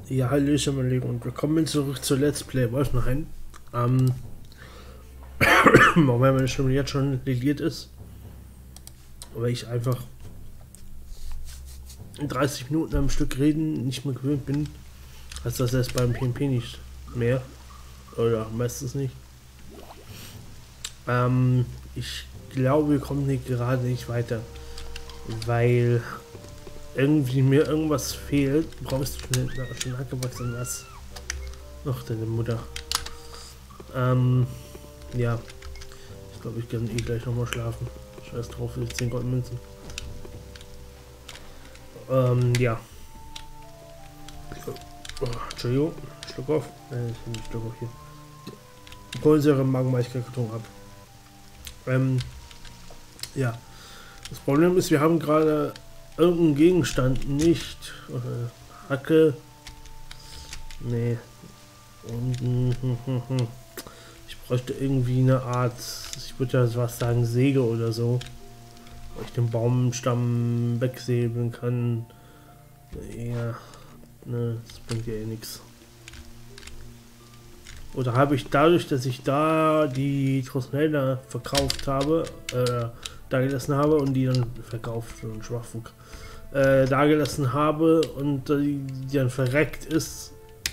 Ja, hallöchen, mein Lieber, und willkommen zurück zu Let's Play Wolfenhain. Auch wenn meine Stimme jetzt schon lediert ist, weil ich einfach in 30 Minuten am Stück reden nicht mehr gewöhnt bin, als das erst beim PNP nicht mehr, oder meistens nicht. Ich glaube, wir kommen hier gerade nicht weiter, weil irgendwie mir irgendwas fehlt. Brauchst du schon angewachsen was? Noch deine Mutter. Ja. Ich glaube, ich kann eh gleich nochmal schlafen. Scheiß drauf, für 10 Goldmünzen. Ja. Oh, Entschuldigung. Schluck auf. Ich nehme Schluck auf hier. Kohlensäure im Magen, weil ich gerade getrunken habe. Ja. Das Problem ist, wir haben gerade irgendeinen Gegenstand nicht. Hacke. Nee. Und ich bräuchte irgendwie eine Art, ich würde ja was sagen, Säge oder so, wo ich den Baumstamm wegsäbeln kann. Ja, ne, das bringt ja eh nichts. Oder habe ich dadurch, dass ich da die Trostnelda verkauft habe, da gelassen habe und die dann verkauft, so ein Schwachfug, da gelassen habe und die dann verreckt ist,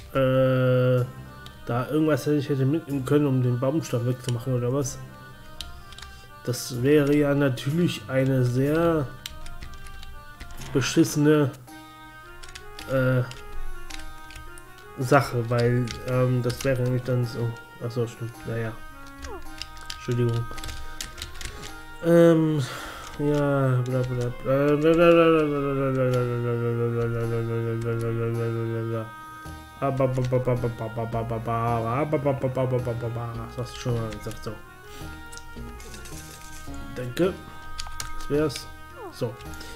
da irgendwas hätte mitnehmen können, um den Baumstamm wegzumachen oder was. Das wäre ja natürlich eine sehr beschissene Sache, weil das wäre nämlich dann so. Achso, stimmt. Naja. Entschuldigung. Ja, bla bla bla. Sagst du schon mal gesagt, so. Danke. Das wär's. So.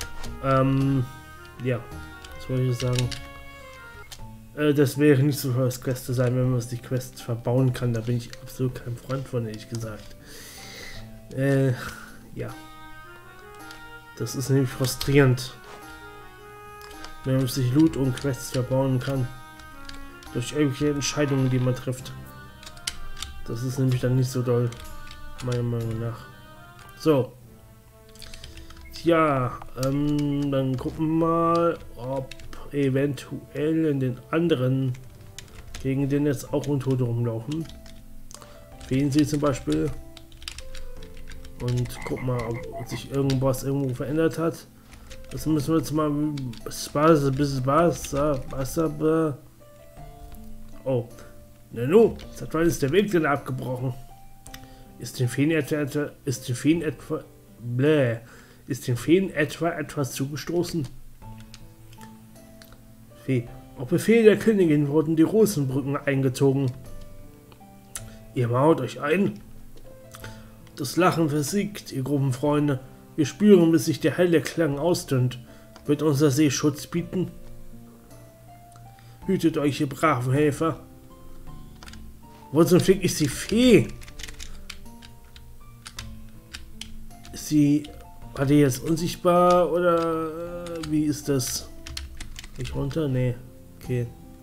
Ja. Was wollte ich sagen? Das wäre nicht so für das Quest zu sein, wenn man die Quest verbauen kann. Da bin ich absolut kein Freund von, ehrlich gesagt. Ja. Das ist nämlich frustrierend, wenn man sich Loot und Quests verbauen kann. Durch irgendwelche Entscheidungen, die man trifft. Das ist nämlich dann nicht so doll, meiner Meinung nach. So. Tja, dann gucken wir mal, ob eventuell in den anderen gegen den jetzt auch Untote rumlaufen. Wählen sie zum Beispiel. Und guck mal, ob sich irgendwas irgendwo verändert hat. Das müssen wir jetzt mal Oh, Nanu, seit wann ist der Weg denn abgebrochen? Ist den Feen etwa etwas zugestoßen? Fee, auf Befehl der Königin wurden die Rosenbrücken eingezogen. Ihr mauert euch ein. Das Lachen versiegt, ihr groben Freunde. Wir spüren, bis sich der helle Klang ausdünnt. Wird unser See Schutz bieten? Hütet euch, ihr braven Helfer. Wo zum Fick ist die Fee? Ist war die jetzt unsichtbar oder wie ist das? Ich runter? Nee. Okay.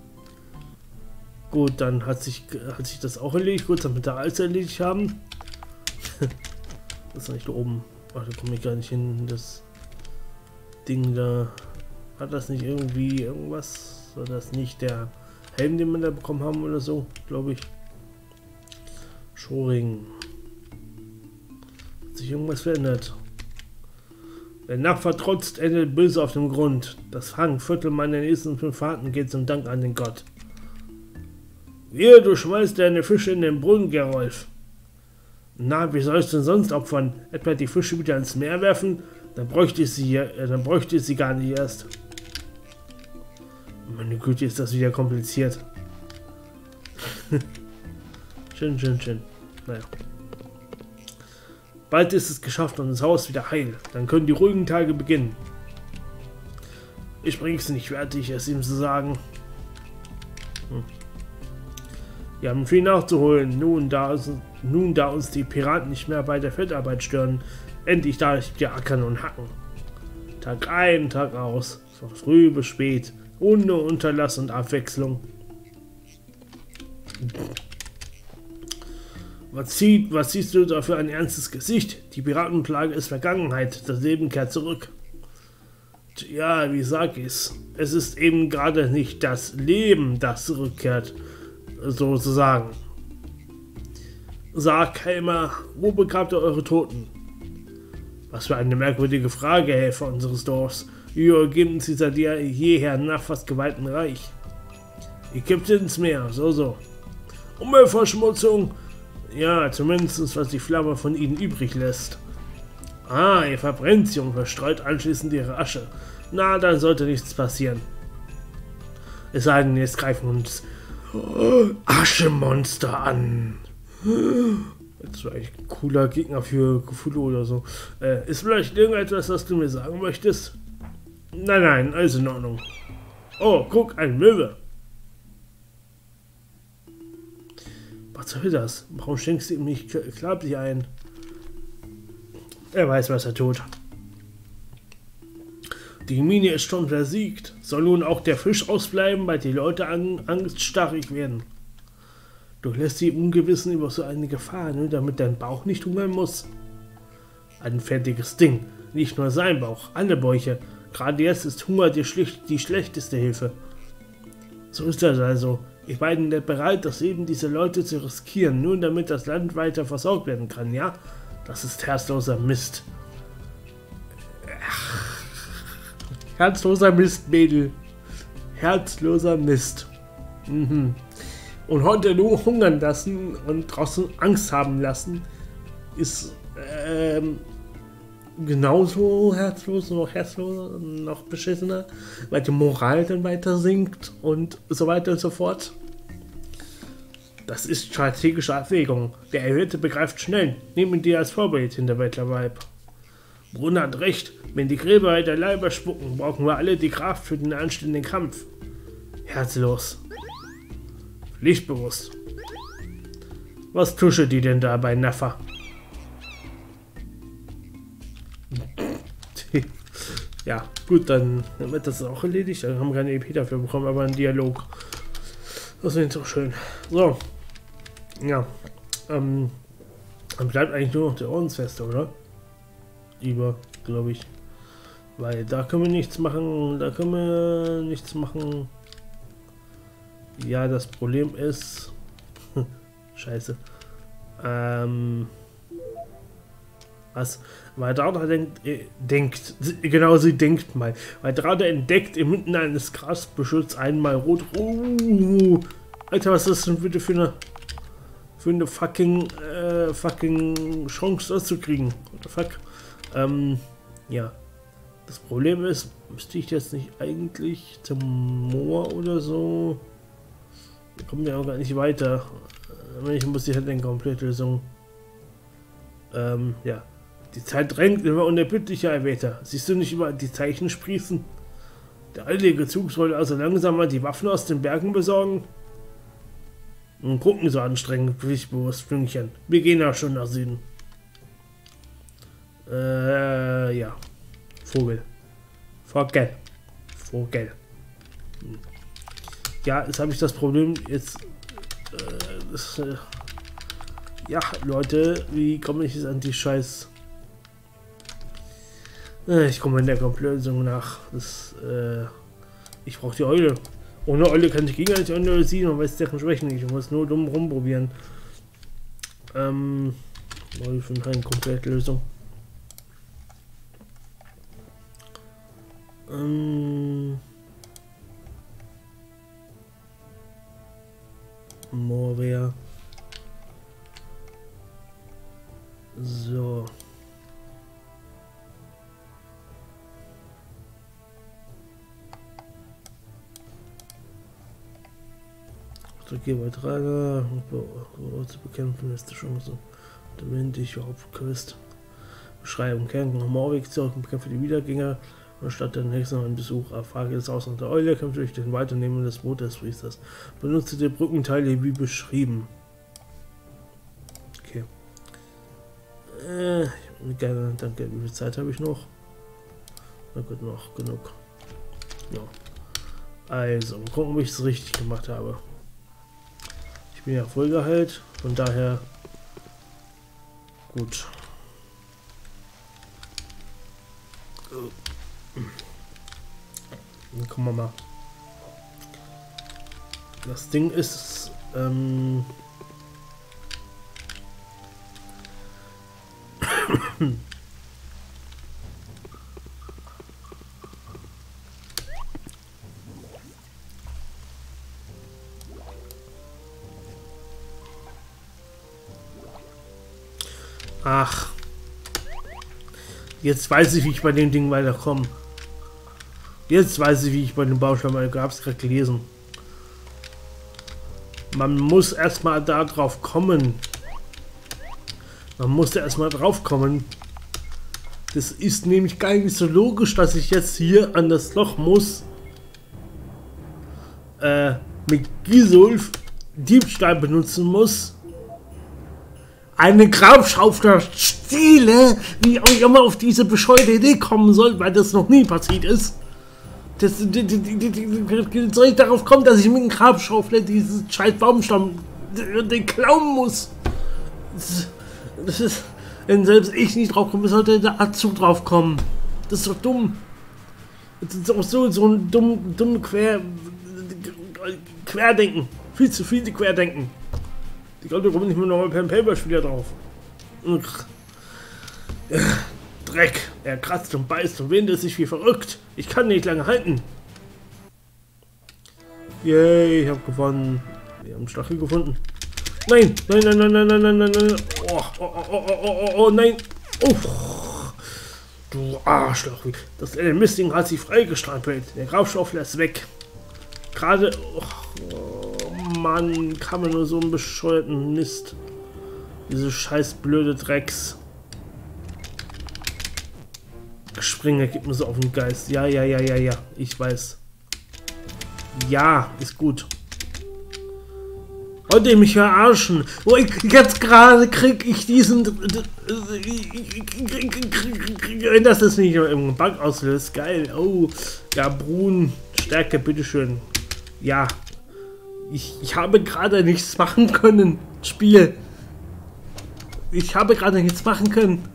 Gut, dann hat sich das auch erledigt. Gut, damit wir alles erledigt haben. Das ist nicht oben. Ach, da komme ich gar nicht hin. Das Ding da. Hat das nicht irgendwie irgendwas? War das nicht der Helm, den wir da bekommen haben oder so? Glaube ich. Schoring. Hat sich irgendwas verändert? Wer nachvertrotzt, endet böse auf dem Grund. Das Fangviertel meiner nächsten 5 Fahrten geht zum Dank an den Gott. Du schmeißt deine Fische in den Brunnen, Gerolf. Na, wie sollst du denn sonst opfern? Etwa die Fische wieder ins Meer werfen? Dann bräuchte ich sie gar nicht erst. Meine Güte, ist das wieder kompliziert. Schön. Naja. Bald ist es geschafft und das Haus wieder heil. Dann können die ruhigen Tage beginnen. Ich bring's nicht fertig, es ihm zu sagen. Wir haben viel nachzuholen. Nun, da uns die Piraten nicht mehr bei der Feldarbeit stören, endlich darf ich wieder ackern und hacken. Tag ein, Tag aus, von früh bis spät, Ohne Unterlass und Abwechslung. Was siehst du da für ein ernstes Gesicht? Die Piratenplage ist Vergangenheit, das Leben kehrt zurück. Ja, wie sag ich's? Es ist eben gerade nicht das Leben, das zurückkehrt, sozusagen. Sag, Helmer, wo begrabt ihr eure Toten? Was für eine merkwürdige Frage, Helfer unseres Dorfs. Wie übergeben sie seit jeher nach fast geweihten Reich? Ihr kippt ins Meer, so. Umweltverschmutzung? Ja, zumindest was die Flamme von ihnen übrig lässt. Ah, ihr verbrennt sie und verstreut anschließend ihre Asche. Na, dann sollte nichts passieren. Es sei denn, jetzt greifen uns Aschemonster an. Das ist eigentlich ein cooler Gegner für Cthulhu oder so. Ist vielleicht irgendetwas, was du mir sagen möchtest? Nein, alles in Ordnung. Oh, guck, ein Möwe. Was soll das? Warum schenkst du ihm nicht Klabli ein? Er weiß, was er tut. Die Mine ist schon versiegt. Soll nun auch der Fisch ausbleiben, weil die Leute angststarrig werden? Du lässt sie im Ungewissen über so eine Gefahr, nur damit dein Bauch nicht hungern muss. Ein fertiges Ding. Nicht nur sein Bauch, alle Bäuche. Gerade jetzt ist Hunger die schlechteste Hilfe. So ist das also. Ich bin bereit, das Leben dieser Leute zu riskieren, nur damit das Land weiter versorgt werden kann, ja? Das ist herzloser Mist. Herzloser Mist, Mädel. Herzloser Mist. Und heute nur hungern lassen und draußen Angst haben lassen, ist genauso herzlos, noch herzloser, noch beschissener, weil die Moral dann weiter sinkt und so weiter und so fort. Das ist strategische Abwägung. Der Erhöhte begreift schnell. Nehmen die als Vorbild, Hinterwäldlerweib. Brunner hat recht. Wenn die Gräber der Leiber spucken, brauchen wir alle die Kraft für den anstehenden Kampf. Herzlos. Pflichtbewusst. Was tusche die denn da bei Naffa? Ja, gut, dann wird das auch erledigt. Dann haben wir keine EP dafür bekommen, aber einen Dialog. Das ist so schön. So. Ja. Dann bleibt eigentlich nur noch der Ordensfeste, oder? Lieber, glaube ich. Weil da können wir nichts machen. Da können wir nichts machen. Ja, das Problem ist... Scheiße. Was? Weil Drada denkt, genau, sie denkt mal. Weil Drada entdeckt inmitten eines Grasbüschels einmal rot. Alter, was ist das denn bitte für eine fucking Chance, das zu kriegen? What the fuck? Ja. Das Problem ist, müsste ich jetzt nicht eigentlich zum Moor oder so? Wir kommen ja auch gar nicht weiter. Ich muss die halt eine Komplettlösung. Ja. Die Zeit drängt immer unerbittlicher, Erwähter. Siehst du nicht über die Zeichen sprießen? Der eilige Zug soll also langsam mal die Waffen aus den Bergen besorgen. Und gucken so anstrengend, pflichtbewusst, Fünkchen. Wir gehen ja schon nach Süden. Ja. Vogel. Vogel. Ja, jetzt habe ich das Problem, jetzt... ja, Leute, wie komme ich jetzt an die Scheiß... Ich komme in der Komplettlösung nach. Ich brauche die Eule. Ohne Eule kann ich gegen die analysieren und weiß deren Schwächen nicht. Ich muss nur dumm rumprobieren. Ich finde keine Komplettlösung. Moria. So. Übertrager zu bekämpfen ist schon so. Da bin ich Hauptquest. Beschreibung: Kernken Morweg zurück und bekämpfe die Wiedergänger. Und statt der nächsten einen Besuch erfrage das Haus der Eule, kämpft durch den Weiternehmen des Boot des Priesters. Benutze die Brückenteile wie beschrieben. Okay. Gerne, danke. Wie viel Zeit habe ich noch? Na gut, noch genug. Ja. Also, mal gucken, ob ich es richtig gemacht habe. Ich bin ja Vollgehalt, von daher gut. Dann kommen wir mal. Das Ding ist, ach, jetzt weiß ich, wie ich bei dem Ding weiterkomme. Jetzt weiß ich, wie ich bei dem Baustein mal gab es gerade gelesen. Man muss erstmal da drauf kommen. Man muss da erstmal drauf kommen. Das ist nämlich gar nicht so logisch, dass ich jetzt hier an das Loch muss. Mit Gisulf Diebstahl benutzen muss. Eine Grabschaufler stehle, wie auch immer auf diese bescheuerte Idee kommen soll, weil das noch nie passiert ist. Soll ich darauf kommen, dass ich mit dem Grabschaufler diesen scheiß Baumstamm den klauen muss? Das ist, wenn selbst ich nicht drauf komme, sollte der Azug drauf kommen. Das ist doch dumm. Das ist auch so ein dumm Querdenken. Viel zu viel Querdenken. Die Leute kommen nicht mehr noch Pen Paper Spieler drauf. Dreck. Er kratzt und beißt und windet sich wie verrückt. Ich kann nicht lange halten. Yay, ich habe gewonnen. Wir haben Stachel gefunden. Nein, nein, nein, nein, nein, nein, nein, nein, nein. Oh, nein. Oh, du Arschloch. Das Mistding hat sich freigestrampelt. Der Grabschaufler ist weg. Gerade. Oh, Mann, kann man nur so einen bescheuerten Mist. Diese scheiß blöde Drecks. Springer gibt mir so auf den Geist. Ja, ich weiß. Ja, ist gut. Wollt ihr mich verarschen? Oh, jetzt gerade krieg ich diesen... Wenn das ist nicht im Bug auslöst. Geil. Oh, ja, Brun, Stärke, bitteschön. Ja. Ich habe gerade nichts machen können. Spiel. Ich habe gerade nichts machen können.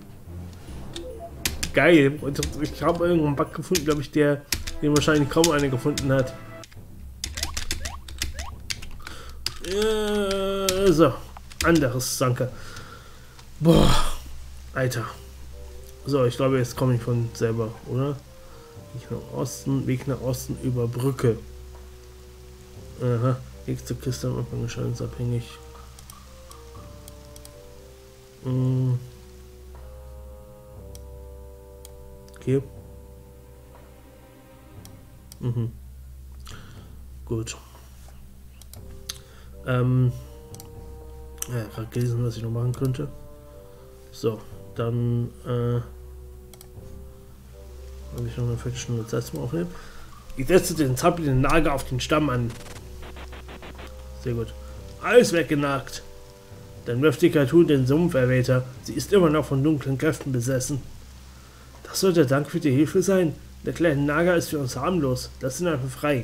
Geil. Ich habe irgendeinen Bug gefunden, glaube ich, den wahrscheinlich kaum einer gefunden hat. So, anderes Sanke. Boah, Alter. So, ich glaube, jetzt komme ich von selber, oder? Weg nach Osten über Brücke. Aha, nächste Kiste am Anfang schadensabhängig. Okay. Gut. Ja, gerade gelesen, was ich noch machen könnte. So, dann habe ich noch eine Viertelstunde Zeit zum Aufnehmen. Ich setze den zappelnden Nager auf den Stamm an. Sehr gut. Alles weggenagt. Dann wirft die Kreatur den Sumpferwäter. Sie ist immer noch von dunklen Kräften besessen. Das soll der Dank für die Hilfe sein. Der kleine Nager ist für uns harmlos. Lass ihn einfach frei.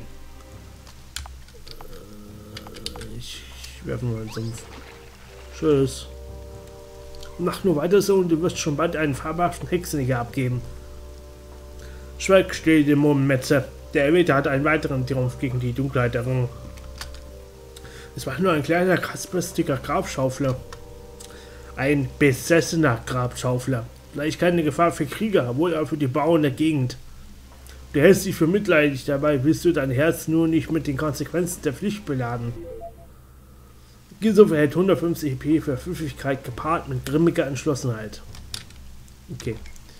Ich werfe nur einen Sumpf. Tschüss. Mach nur weiter so und du wirst schon bald einen fabelhaften Hexenjäger abgeben. Schweig still, Dämonenmetze. Der Erwählte hat einen weiteren Triumph gegen die Dunkelheit errungen. Es war nur ein kleiner, kratzbürstiger Grabschaufler. Ein besessener Grabschaufler. Vielleicht keine Gefahr für Krieger, wohl aber für die Bauern der Gegend. Du hältst dich für mitleidig, dabei willst du dein Herz nur nicht mit den Konsequenzen der Pflicht beladen. Gisulf erhält 150 EP für Pfiffigkeit gepaart mit grimmiger Entschlossenheit. Okay.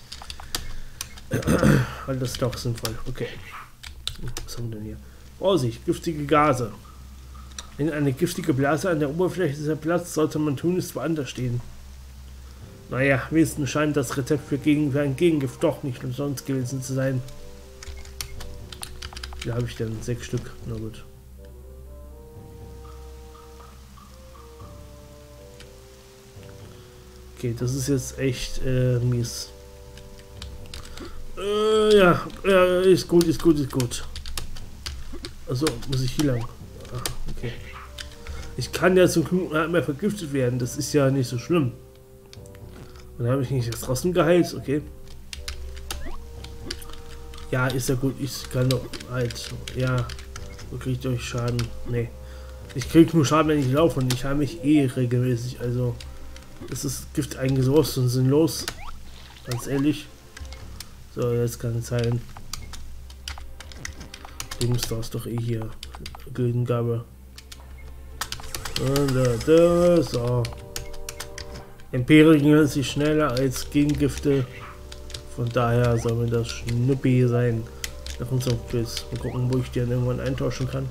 Das ist doch sinnvoll. Okay. Was haben wir denn hier? Vorsicht, giftige Gase. Wenn eine giftige Blase an der Oberfläche zerplatzt, sollte man tun, es woanders stehen. Naja, wenigstens scheint das Rezept für ein Gegengift doch nicht umsonst gewesen zu sein. Wie habe ich denn? 6 Stück. Na gut. Okay, das ist jetzt echt mies. Ja, ist gut. Also muss ich hier lang. Ah, okay. Ich kann ja zum Glück nicht mehr vergiftet werden. Das ist ja nicht so schlimm. Dann habe ich nicht jetzt draußen geheilt. Okay. Ja, ist ja gut. Ich kann doch halt. Ja. Wo kriegt euch Schaden? Nee. Ich krieg nur Schaden, wenn ich laufe und ich habe mich eh regelmäßig. Also. Das ist Gift eigentlich sowas und sinnlos. Ganz ehrlich. So, jetzt kann es sein. Dings, du hast doch eh hier Gildengabe. So. Empirien ist sich schneller als Gegengifte. Von daher soll mir das Schnuppi sein. Nach unserem Quiz. Mal gucken, wo ich die dann irgendwann eintauschen kann.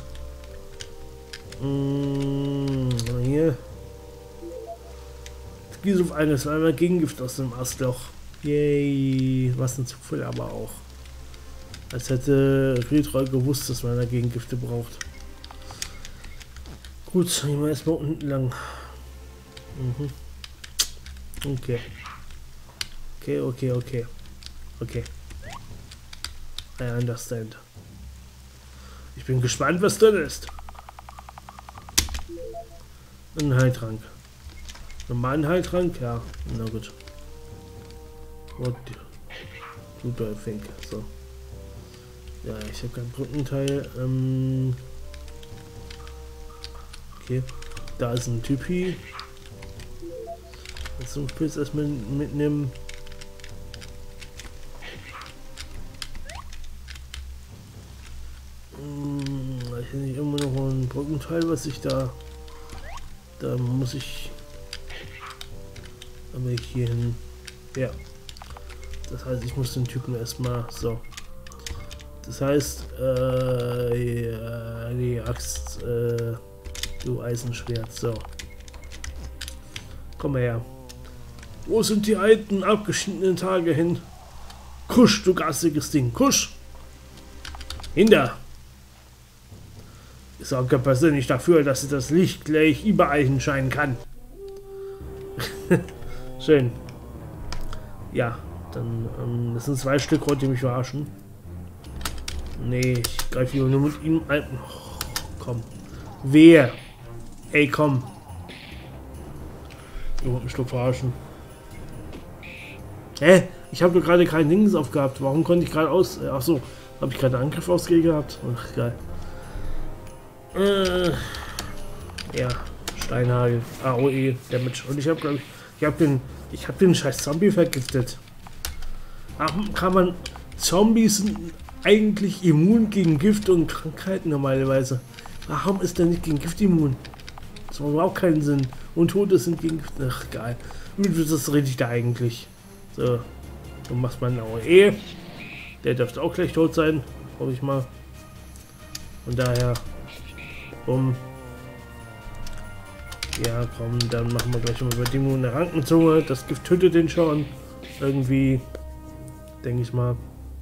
Hier. Gieß auf eines einmal Gegengift aus dem Astloch. Yay. Was ein Zufall aber auch. Als hätte Retroll gewusst, dass man da Gegengifte braucht. Gut, gehen wir erstmal unten lang. Okay. Okay. I understand. Ich bin gespannt, was drin ist. Ein Heiltrank. Normalen Heiltrank? Ja, na gut. What do I think? So. Ja, ich habe kein Brückenteil. Okay. Da ist ein Typi. Jetzt zum Pilz erstmal mitnehmen. Ich habe nicht immer noch ein Brückenteil, was ich da. Da muss ich. Aber hier hin. Ja. Das heißt, ich muss den Typen erstmal. So. Das heißt, die Axt, du Eisenschwert. So. Komm mal her. Wo sind die alten, abgeschiedenen Tage hin? Kusch, du garstiges Ding. Kusch! Hinter! Ich sorge persönlich dafür, dass das Licht gleich überall hinscheinen kann. Schön. Ja, dann, das sind 2 Stück, wollt ihr mich verarschen? Nee, ich greife hier nur mit ihm ein. Oh, komm. Wer? Ey, komm. Ich wollte mich doch verarschen. Hä? Ich habe doch gerade keinen Dings aufgehabt. Warum konnte ich gerade aus... ach so, habe ich gerade Angriff ausgehabt? Ach, geil. Ja, Steinhagel, AOE, Damage. Und ich habe, glaube ich habe den scheiß Zombie vergiftet. Warum kann man... Zombies sind eigentlich immun gegen Gift und Krankheiten normalerweise. Warum ist der nicht gegen Gift immun? Das macht überhaupt keinen Sinn. Und Tote sind gegen Gift... Ach, geil. Das rede ich da eigentlich. So, du machst mal einen AOE. Der dürfte auch gleich tot sein, hoffe ich mal. Von daher... Ja, komm, dann machen wir gleich mal Bedingungen der Rankenzunge. Das Gift tötet den schon. Irgendwie, denke ich mal.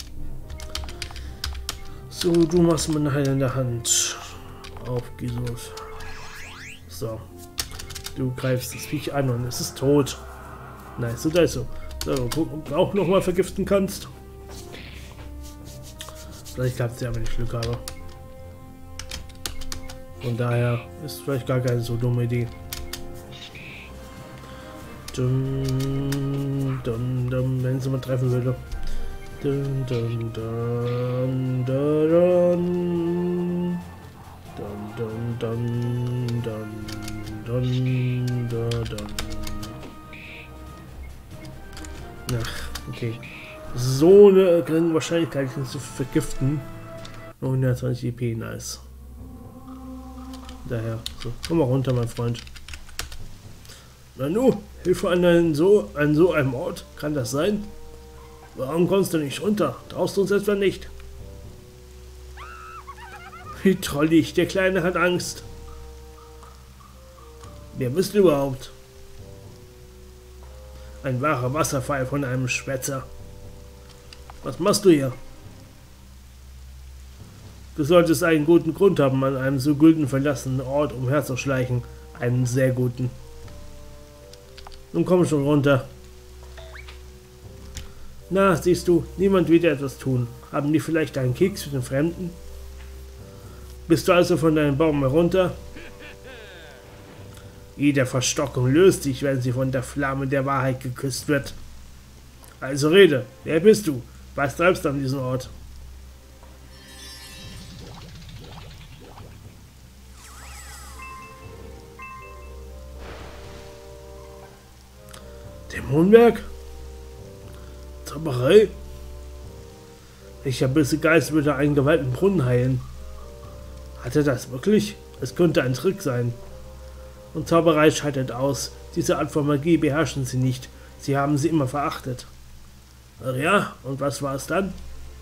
So, du machst mal nachher in der Hand. Auf Jesus. So. Du greifst das Viech an und es ist tot. Nice, so, da ist so. So, gucken, ob du auch nochmal vergiften kannst. Vielleicht klappt es ja, wenn ich Glück habe. Von daher ist vielleicht gar keine so dumme Idee. Dun, dun, dun, wenn sie mal treffen würde. Dun, dun, dun, dun, dun, dun, dun, dun, dun, dun. Ach, okay. So eine geringe Wahrscheinlichkeit zu vergiften. 120 EP, nice. Daher, so, komm mal runter, mein Freund. Nanu, Hilfe an so einem Ort, kann das sein? Warum kommst du nicht runter? Traust du uns etwa nicht? Wie trollig, der Kleine hat Angst. Wer bist du überhaupt? Ein wahrer Wasserfall von einem Schwätzer. Was machst du hier? Du solltest einen guten Grund haben, an einem so gülden verlassenen Ort umherzuschleichen. Einen sehr guten. Nun komm schon runter. Na, siehst du, niemand will dir etwas tun. Haben die vielleicht einen Keks für den Fremden? Bist du also von deinem Baum herunter? Jede Verstockung löst sich, wenn sie von der Flamme der Wahrheit geküsst wird. Also rede, wer bist du? Was treibst du an diesem Ort? Dämonenwerk? Zauberei? Welcher böse Geist würde einen geweihten Brunnen heilen? Hat er das wirklich? Es könnte ein Trick sein. Und Zauberei scheitert aus. Diese Art von Magie beherrschen sie nicht. Sie haben sie immer verachtet. Ach ja, und was war es dann?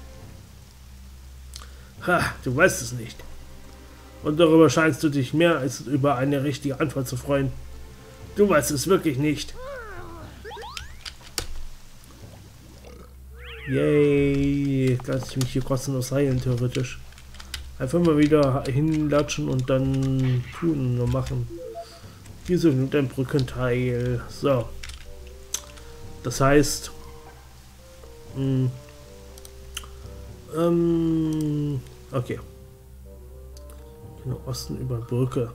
Ha, du weißt es nicht. Und darüber scheinst du dich mehr als über eine richtige Antwort zu freuen. Du weißt es wirklich nicht. Yay, lass ich mich hier kostenlos heilen, theoretisch. Einfach mal wieder hinlatschen und dann tun und machen. Wieso nimmt ein Brückenteil? So. Das heißt. Okay. Nach Osten über Brücke.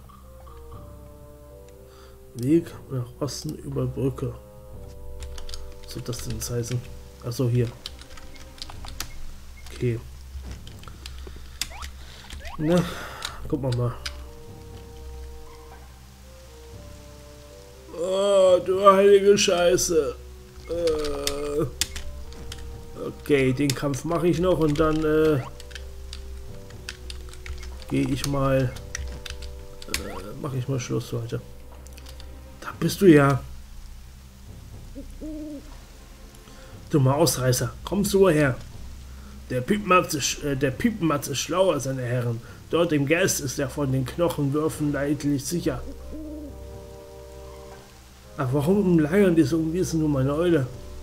Weg nach Osten über Brücke. Was soll das denn jetzt heißen? Achso, hier. Okay. Na, gucken wir mal. Oh, du heilige Scheiße. Okay, den Kampf mache ich noch und dann gehe ich mal. Mache ich mal Schluss für heute. Da bist du ja. Dummer Ausreißer, kommst du her? Der Piepenmatz ist schlauer, seine Herren. Dort im Geist ist er von den Knochenwürfen leidlich sicher. Ach, warum umlagern diese Unwesen nur meine Eule?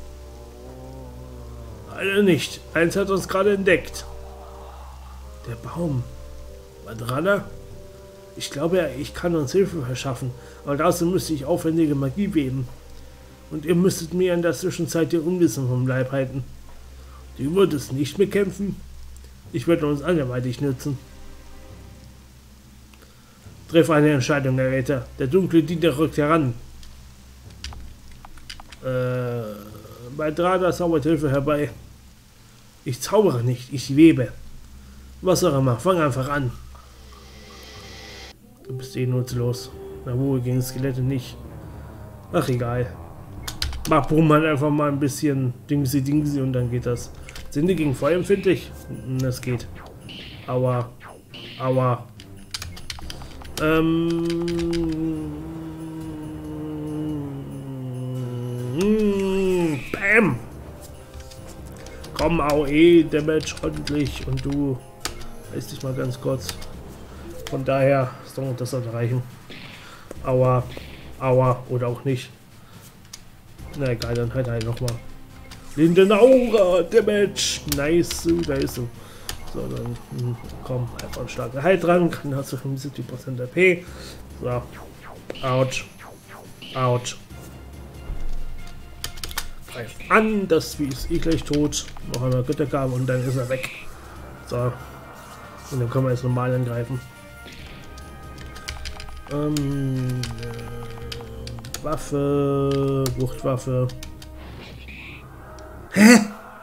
Alle nicht. Eins hat uns gerade entdeckt. Der Baum. Madrana? Ich glaube, ich kann uns Hilfe verschaffen, aber dazu müsste ich aufwendige Magie weben. Und ihr müsstet mir in der Zwischenzeit die Unwissen vom Leib halten. Du würdest nicht mehr kämpfen? Ich würde uns anderweitig nützen. Triff eine Entscheidung, Herr Räter. Der dunkle Diener rückt heran. Bei Drada zaubert Hilfe herbei. Ich zaubere nicht, ich webe. Was auch immer, fang einfach an. Du bist eh nutzlos. Na wohl, gegen Skelette nicht. Ach, egal. Mach Brummmann einfach mal ein bisschen Dingsi und dann geht das. Sind die gegen Feuer empfindlich? Das geht. Aua. Aua. Bam! Komm, AOE, Damage ordentlich und du reiß dich mal ganz kurz. Von daher soll das reichen. Aua. Aua. Oder auch nicht. Na egal, dann halt nochmal. Lindenaura, Damage. Nice, da ist so. So, dann komm, einfach einen starken Halt dran. Dann hast du 75% AP. So. Autsch. Autsch. Greift an, das Vieh ist eh gleich tot. Noch einmal Göttergabe und dann ist er weg. So. Und dann können wir jetzt normal angreifen. Waffe, Wuchtwaffe. Hä?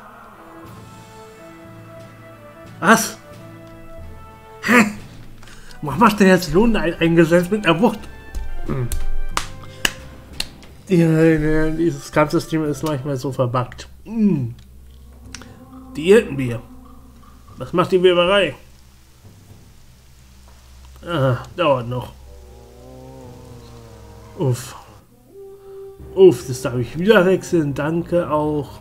Was? Hä? Warum macht der jetzt Lohn eingesetzt mit einer Wucht? Dieses Kampfsystem ist manchmal so verbuggt. Die hätten wir. Was macht die Weberei? Ah, dauert noch. Uff. Uff, das darf ich wieder wechseln. Danke auch.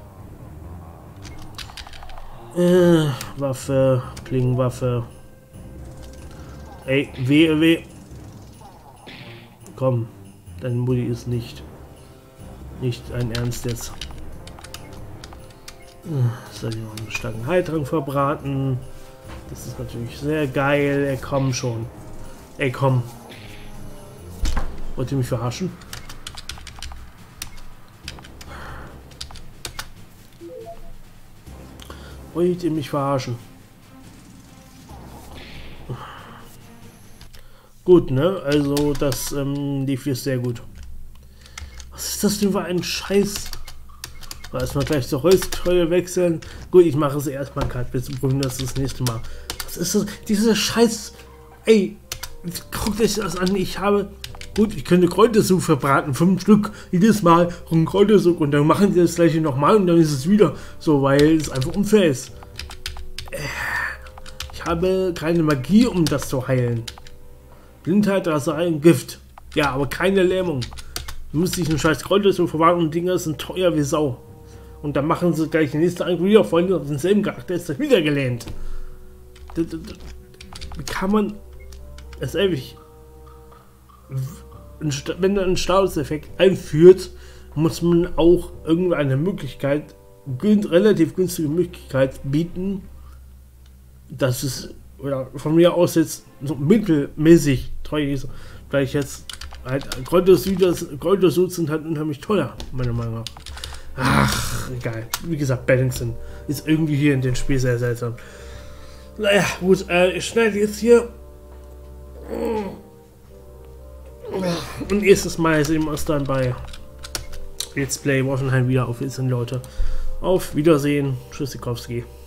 Waffe, Klingenwaffe. Ey, weh. Komm, dein Mutti ist nicht ein Ernst jetzt. Soll ich noch einen starken Heiltrank verbraten? Das ist natürlich sehr geil. Ey, komm schon. Ey, komm. Wollt ihr mich verarschen? Wollt ihr mich verarschen? gut, ne? Also das lief hier sehr gut. Was ist das denn für ein Scheiß? Erstmal gleich zur Holzkeule wechseln. Gut, ich mache es erstmal gerade, bis wir das nächste Mal. Was ist das? Dieser Scheiß. Ey, guckt euch das an. Ich habe. Gut, ich könnte Kräutersuppe verbraten. 5 Stück jedes Mal und Kräutersuppe. Und dann machen die das gleiche nochmal und dann ist es wieder so, weil es einfach unfair ist. Ich habe keine Magie, um das zu heilen. Blindheit, Raserei, Gift. Ja, aber keine Lähmung. Du musst dich einen scheiß Kräutersuppe verbraten und Dinger sind teuer wie Sau. Und dann machen sie gleich die nächste Angriff wieder, Freunde, auf denselben Charakter ist das wieder gelähmt. Wie kann man es ewig, wenn er einen Statuseffekt einführt, muss man auch irgendeine Möglichkeit, relativ günstige Möglichkeit bieten, dass es oder von mir aus jetzt so mittelmäßig teuer ist, weil ich jetzt halt Kräutersuits sind halt unheimlich teuer, meiner Meinung nach. Ach, egal. Wie gesagt, Balancing ist irgendwie hier in dem Spiel sehr seltsam. Naja, gut, ich schneide jetzt hier. Und erstes Mal sehen wir uns dann bei Let's Play Wolfenheim wieder. Auf Wiedersehen, Leute. Auf Wiedersehen. Tschüssikowski.